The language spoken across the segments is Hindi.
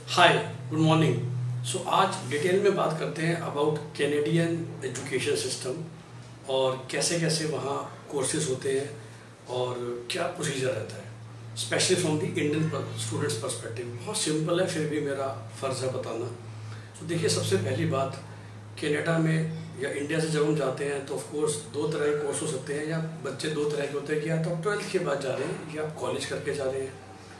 हाय, गुड मॉर्निंग। सो आज डिटेल में बात करते हैं अबाउट कैनेडियन एजुकेशन सिस्टम और कैसे कैसे वहाँ कोर्सेज होते हैं और क्या प्रोसीजर रहता है, specially from the Indian students perspective. बहुत सिंपल है, फिर भी मेरा फ़र्ज़ है बताना। तो देखिए, सबसे पहली बात, कनाडा में या इंडिया से जब हम जाते हैं तो ऑफ कोर्स दो तरह के कोर्स हो सकते हैं, या बच्चे दो तरह के होते हैं कि या तो आप 12th के बाद जा रहे हैं या आप कॉलेज करके जा रहे हैं,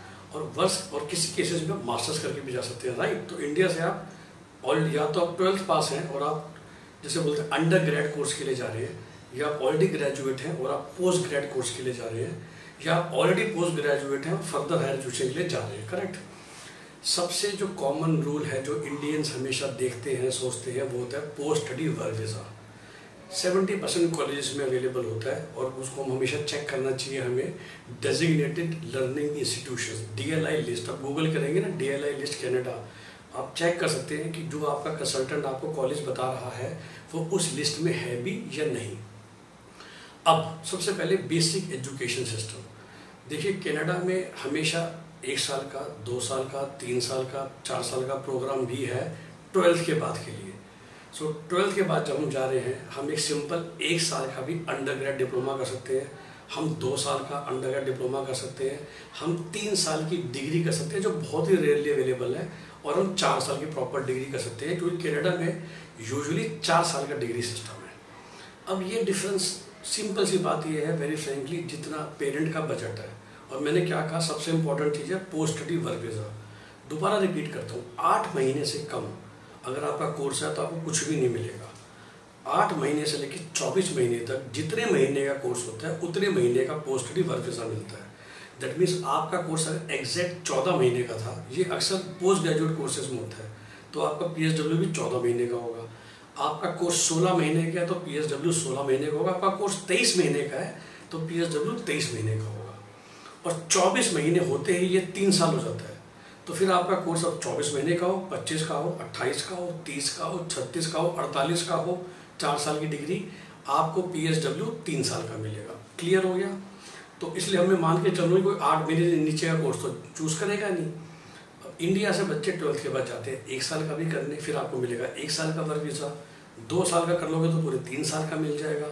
और किसी केसेस में मास्टर्स करके भी जा सकते हैं, राइट। तो इंडिया से आप या तो आप 12th पास हैं और आप जैसे बोलते हैं अंडर ग्रेड कोर्स के लिए जा रहे हैं, या आप ऑलरेडी ग्रेजुएट हैं और आप पोस्ट ग्रेड कोर्स के लिए जा रहे हैं, या आप ऑलरेडी पोस्ट ग्रेजुएट हैं और फर्दर हायर एजुकेशन के लिए जा रहे हैं, करेक्ट। सबसे जो कॉमन रूल है जो इंडियंस हमेशा देखते हैं, सोचते हैं, वो होता है post study work visa. 70% colleges में अवेलेबल होता है और उसको हम हमेशा चेक करना चाहिए हमें। Designated learning institutions, DLI list, आप गूगल करेंगे ना DLI लिस्ट कनाडा, आप चेक कर सकते हैं कि जो आपका कंसल्टेंट आपको कॉलेज बता रहा है वो उस लिस्ट में है भी या नहीं। अब सबसे पहले बेसिक एजुकेशन सिस्टम देखिए, कनाडा में हमेशा 1 साल का, 2 साल का, 3 साल का, 4 साल का प्रोग्राम भी है 12th के बाद के लिए। सो 12th के बाद जब हम जा रहे हैं, हम एक सिंपल 1 साल का भी अंडर ग्रेड डिप्लोमा कर सकते हैं, हम 2 साल का अंडर ग्रेड डिप्लोमा कर सकते हैं, हम 3 साल की डिग्री कर सकते हैं जो बहुत ही रेयरली अवेलेबल है, और हम 4 साल की प्रॉपर डिग्री कर सकते हैं, क्योंकि कनाडा में यूजुअली 4 साल का डिग्री सिस्टम है। अब ये डिफरेंस, सिंपल सी बात ये है वेरी फ्रेंकली, जितना पेरेंट का बजट है। और मैंने क्या कहा, सबसे इंपॉर्टेंट चीज़ है पोस्ट स्टडी वर्क वीज़ा। दोबारा रिपीट करता हूँ, 8 महीने से कम अगर आपका कोर्स है तो आपको कुछ भी नहीं मिलेगा। 8 महीने से लेकर 24 महीने तक जितने महीने का कोर्स होता है उतने महीने का पोस्ट स्टडी वर्क वीज़ा मिलता है। दैट मीन्स आपका कोर्स अगर एग्जैक्ट 14 महीने का था, ये अक्सर पोस्ट ग्रेजुएट कोर्सेज में होता है, तो आपका PSW भी 14 महीने का होगा। आपका कोर्स 16 महीने का है तो PSW 16 महीने का होगा। आपका कोर्स 23 महीने का है तो PSW 23 महीने का होगा। और 24 महीने होते ही ये 3 साल हो जाता है, तो फिर आपका कोर्स अब 24 महीने का हो, 25 का हो, 28 का हो, 30 का हो, 36 का हो, 48 का हो, 4 साल की डिग्री, आपको PSW 3 साल का मिलेगा। क्लियर हो गया? तो इसलिए हमें मान के चलो कोई 8 महीने से नीचे का कोर्स तो चूज़ करेगा नहीं। इंडिया से बच्चे 12th के बाद जाते हैं, 1 साल का भी करने, फिर आपको मिलेगा 1 साल का वर्क वीज़ा। 2 साल का कर लोगे तो पूरे 3 साल का मिल जाएगा।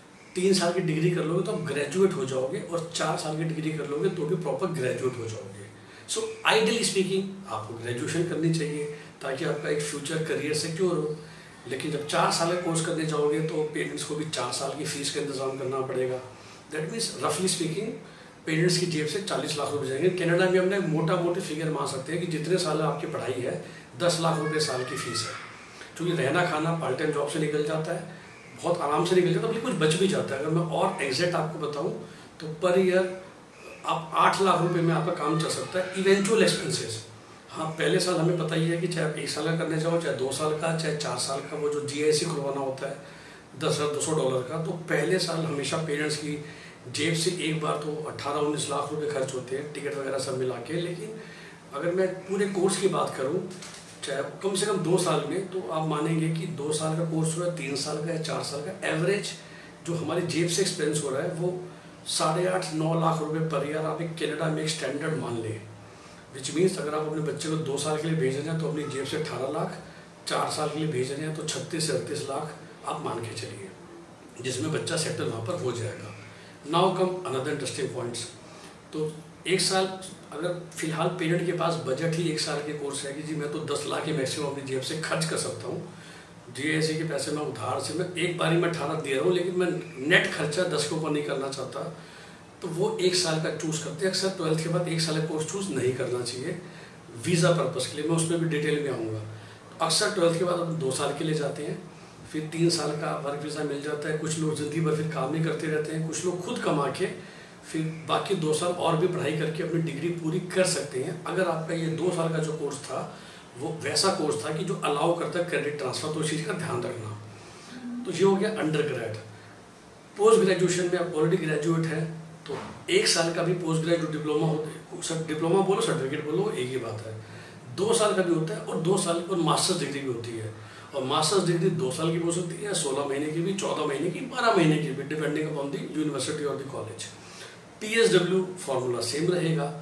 3 साल की डिग्री कर लोगे तो आप ग्रेजुएट हो जाओगे, और 4 साल की डिग्री कर लोगे तो भी प्रॉपर ग्रेजुएट हो जाओगे। सो आइडियली स्पीकिंग आपको ग्रेजुएशन करनी चाहिए ताकि आपका एक फ्यूचर करियर सिक्योर हो। लेकिन जब 4 साल का कोर्स करने जाओगे तो पेरेंट्स को भी 4 साल की फीस का इंतजाम करना पड़ेगा। दैट मीन्स रफली स्पीकिंग पेरेंट्स की जेब से 40 लाख रुपए जाएंगे। कनाडा में हमने मोटा मोटी फिगर मान सकते हैं कि जितने साल आपकी पढ़ाई है 10 लाख रुपये साल की फीस है, क्योंकि रहना खाना पार्ट टाइम जॉब से निकल जाता है, बहुत आराम से निकल जाता है, तो कुछ बच भी जाता है। अगर मैं और एग्जैक्ट आपको बताऊं तो पर ईयर आप 8 लाख रुपए में आपका काम चल सकता है, इवेंचुअल एक्सपेंसेस। हाँ, पहले साल हमें पता ही है कि चाहे आप 1 साल का करने जाओ, चाहे 2 साल का, चाहे 4 साल का, वो जो GIC खुलवाना होता है $10,200 का, तो पहले साल हमेशा पेरेंट्स की जेब से एक बार तो 18-19 लाख रुपए खर्च होते हैं, टिकट वगैरह सब मिला के। लेकिन अगर मैं पूरे कोर्स की बात करूँ, चाहे कम से कम 2 साल में, तो आप मानेंगे कि 2 साल का कोर्स हुआ, 3 साल का या 4 साल का, एवरेज जो हमारी जेब से एक्सपेंस हो रहा है वो 8.5-9 लाख रुपए पर ईयर आप एक कनाडा में एक स्टैंडर्ड मान लें। विच मीन्स अगर आप अपने बच्चे को 2 साल के लिए भेज रहे हैं तो अपनी जेब से 18 लाख, 4 साल के लिए भेज रहे हैं तो 36 से 38 लाख आप मान के चलिए, जिसमें बच्चा सेटल वहाँ पर हो जाएगा। Now come another interesting points. तो 1 साल अगर फिलहाल पेरेंट के पास बजट ही 1 साल के कोर्स है कि जी मैं तो 10 लाख ही मैक्सिमम अपनी जेब से खर्च कर सकता हूँ, GIC के पैसे मैं उधार से, मैं एक बारी में 18 दे रहा हूँ, लेकिन मैं नेट खर्चा 10 के ऊपर नहीं करना चाहता, तो वो 1 साल का चूज़ करते हैं। अक्सर 12th के बाद 1 साल का कोर्स चूज़ नहीं करना चाहिए वीज़ा पर्पज़ के लिए, मैं उसमें भी डिटेल में आऊँगा। अक्सर 12th के बाद हम 2 साल के लिए जाते हैं, फिर 3 साल का वर्क वीज़ा मिल जाता है। कुछ लोग ज़िंदगी भर फिर काम नहीं करते रहते हैं, कुछ लोग खुद कमा के फिर बाकी 2 साल और भी पढ़ाई करके अपनी डिग्री पूरी कर सकते हैं। अगर आपका ये 2 साल का जो कोर्स था वो वैसा कोर्स था कि जो अलाउ करता है क्रेडिट ट्रांसफ़र, तो उस चीज़ का ध्यान रखना। तो ये हो गया अंडर ग्रेड। पोस्ट ग्रेजुएशन में आप ऑलरेडी ग्रेजुएट हैं तो 1 साल का भी पोस्ट ग्रेजुएट डिप्लोमा होता है, डिप्लोमा बोलो सर्टिफिकेट बोलो एक ही बात है। 2 साल का भी होता है और 2 साल और मास्टर्स डिग्री भी होती है, और मास्टर्स डिग्री 2 साल की हो सकती है, 16 महीने की भी, 14 महीने की, 12 महीने की भी, डिपेंडिंग अपॉन द यूनिवर्सिटी और the college. PSW formula same रहेगा।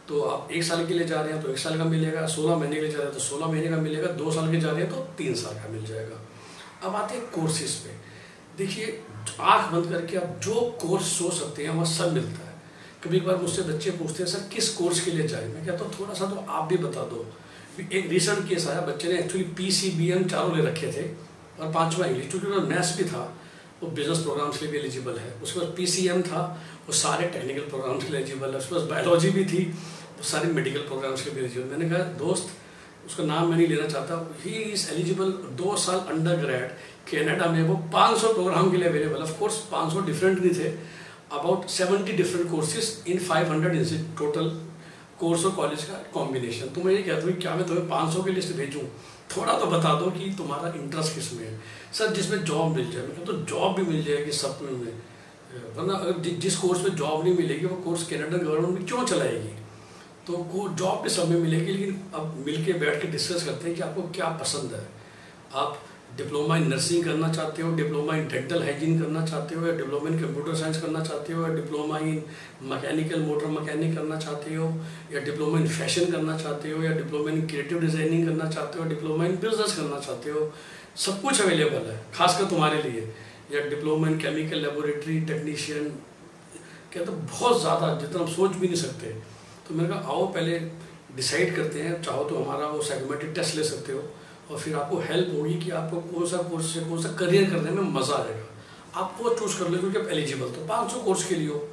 तो आप 1 साल के लिए जा रहे हैं तो 1 साल का मिलेगा, 16 महीने के लिए जा रहे हैं तो 16 महीने का मिलेगा, 2 साल के जा रहे हैं तो 3 साल का मिल जाएगा। अब आते हैं कोर्सेज पे। देखिए, आंख बंद करके आप जो कोर्स सोच सकते हैं वहाँ सब मिलता है। कभी कभार मुझसे बच्चे पूछते हैं सर किस कोर्स के लिए जाए, मैं कहता हूँ थोड़ा सा तो आप भी बता दो। एक रिसेंट केस आया, बच्चे ने एक्चुअली PCBM चारों ले रखे थे और 5वां इंग्लिश, क्योंकि उन्होंने मैथ्स भी था, वो बिजनेस प्रोग्राम्स के लिए भी एलिजिबल है। उसके बाद PCM था, वो सारे टेक्निकल प्रोग्राम्स के लिए एलिजिबल है। उसके बाद बायोलॉजी भी थी, वो सारे मेडिकल प्रोग्राम्स के लिए एलिजिबल। मैंने कहा दोस्त, उसका नाम मैं नहीं लेना चाहता, ही इज़ एलिजिबल 2 साल अंडर ग्रेड कनाडा में, वो 500 प्रोग्राम के लिए अवेलेबल। ऑफ कोर्स 500 डिफरेंट नहीं थे, about 70 different courses in 500 total course और कॉलेज का कॉम्बिनेशन। तो मैं ये कहता हूँ क्या मैं तुम्हें 500 की लिस्ट भेजूँ, थोड़ा तो बता दो कि तुम्हारा इंटरेस्ट किस में है। सर जिसमें जॉब मिल जाए, मैं तो जॉब भी मिल जाएगी सब में, वरना अगर जिस कोर्स में जॉब नहीं मिलेगी वो कोर्स कनाडा गवर्नमेंट में क्यों चलाएगी। तो जॉब भी सब में मिलेगी, लेकिन अब मिल के बैठ के डिस्कस करते हैं कि आपको क्या पसंद है। आप डिप्लोमा इन नर्सिंग करना चाहते हो, डिप्लोमा इन डेंटल हाइजीन करना चाहते हो, या डिप्लोमा इन कंप्यूटर साइंस करना चाहते हो, या diploma in mechanical motor mechanic करना चाहते हो, या डिप्लोमा इन फैशन करना चाहते हो, या डिप्लोमा इन क्रिएटिव डिज़ाइनिंग करना चाहते हो, डिप्लोमा इन बिजनेस करना चाहते हो, सब कुछ अवेलेबल है खासकर तुम्हारे लिए। या diploma in chemical laboratory technician, क्या तो बहुत ज़्यादा जितना हम सोच भी नहीं सकते। तो मैंने कहा आओ पहले डिसाइड करते हैं, चाहो तो हमारा वो साइकोमेट्रिक टेस्ट ले सकते हो और फिर आपको हेल्प होगी कि आपको कौन सा कोर्स से कौन सा करियर करने में मज़ा आएगा। आप वो चूज़ कर लो क्योंकि आप एलिजिबल तो 500 कोर्स के लिए हो।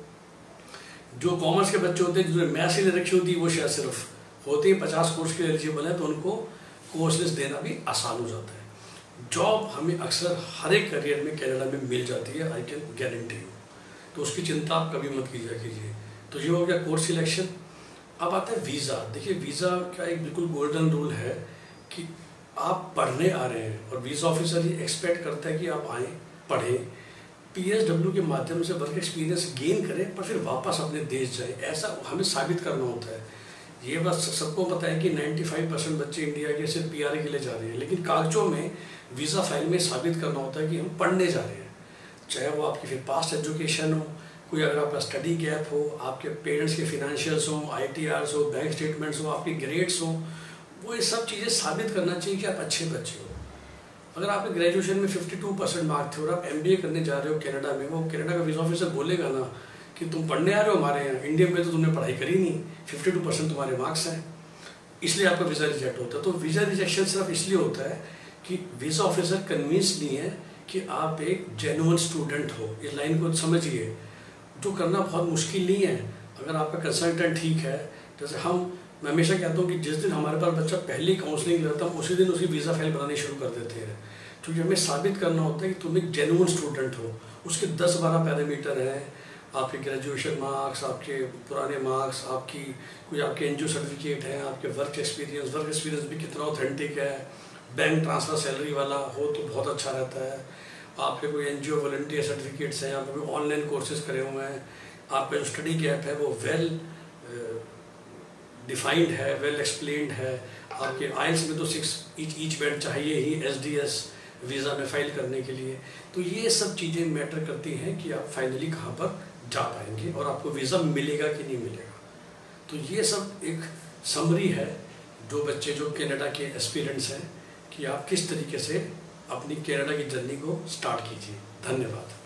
जो कॉमर्स के बच्चे होते हैं जिन्होंने मैथ्स ही ले रखी होती है, वो शायद सिर्फ होते ही 50 कोर्स के लिए एलिजिबल है, तो उनको कोर्स लिस्ट देना भी आसान हो जाता है। जॉब हमें अक्सर हर एक करियर में कनाडा में मिल जाती है, आई कैन गारंटी यू, तो उसकी चिंता आप कभी मत कीजिए। तो ये हो गया कोर्स सिलेक्शन। अब आता है वीज़ा। देखिए वीज़ा का एक बिल्कुल गोल्डन रूल है कि आप पढ़ने आ रहे हैं और वीज़ा ऑफिसर ये एक्सपेक्ट करता है कि आप आएँ, पढ़ें, PSW के माध्यम से वर्क एक्सपीरियंस गेन करें, पर फिर वापस अपने देश जाएं। ऐसा हमें साबित करना होता है। ये बस सबको पता है कि 95% बच्चे इंडिया के सिर्फ PR के लिए जा रहे हैं, लेकिन कागजों में वीज़ा फाइल में साबित करना होता है कि हम पढ़ने जा रहे हैं। चाहे वो आपकी फिर पास्ट एजुकेशन हो, कोई अगर आपका स्टडी गैप हो, आपके पेरेंट्स के फिनेंशियल्स हो, ITRs हो, बैंक स्टेटमेंट्स हो, आपकी ग्रेड्स हो, वो ये सब चीज़ें साबित करना चाहिए कि आप अच्छे बच्चे हो। अगर आपके ग्रेजुएशन में 52% मार्क थे और आप MBA करने जा रहे हो कनाडा में, वो कनाडा का वीज़ा ऑफिसर बोलेगा ना कि तुम पढ़ने आ रहे हो हमारे यहाँ, इंडिया में तो तुमने पढ़ाई करी नहीं, 52% तुम्हारे मार्क्स हैं, इसलिए आपका वीज़ा रिजेक्ट होता है। तो वीज़ा रिजेक्शन सिर्फ इसलिए होता है कि वीज़ा ऑफिसर कन्विंस नहीं है कि आप एक जेन्युइन स्टूडेंट हो। इस लाइन को समझिए, जो करना बहुत मुश्किल नहीं है। अगर आपका कंसल्टेंट ठीक है, जैसे मैं हमेशा कहता हूँ कि जिस दिन हमारे पास बच्चा पहली काउंसलिंग लेता है, उसी दिन उसकी वीज़ा फाइल बनानी शुरू कर देते हैं, क्योंकि हमें साबित करना होता है कि तुम एक जेन्युइन स्टूडेंट हो। उसके 10-12 पैरामीटर हैं, आपके ग्रेजुएशन मार्क्स, आपके पुराने मार्क्स, कोई आपके NGO सर्टिफिकेट हैं, आपके वर्क एक्सपीरियंस भी कितना ऑथेंटिक है, बैंक ट्रांसफ़र सैलरी वाला हो तो बहुत अच्छा रहता है, आपके कोई NGO वॉलंटियर सर्टिफिकेट्स हैं, आपके कोई ऑनलाइन कोर्सेज करे हुए हैं, आपका जो स्टडी गैप है वो वेल डिफाइंड है, वेल एक्सप्लेन्ड है, आपके IELTS में तो 6 ईच बैंड चाहिए ही SDS वीज़ा में फाइल करने के लिए। तो ये सब चीज़ें मैटर करती हैं कि आप फाइनली कहाँ पर जा पाएंगे और आपको वीज़ा मिलेगा कि नहीं मिलेगा। तो ये सब एक समरी है जो बच्चे जो कनाडा के एस्पिरेंट्स हैं कि आप किस तरीके से अपनी कनाडा की जर्नी को स्टार्ट कीजिए। धन्यवाद।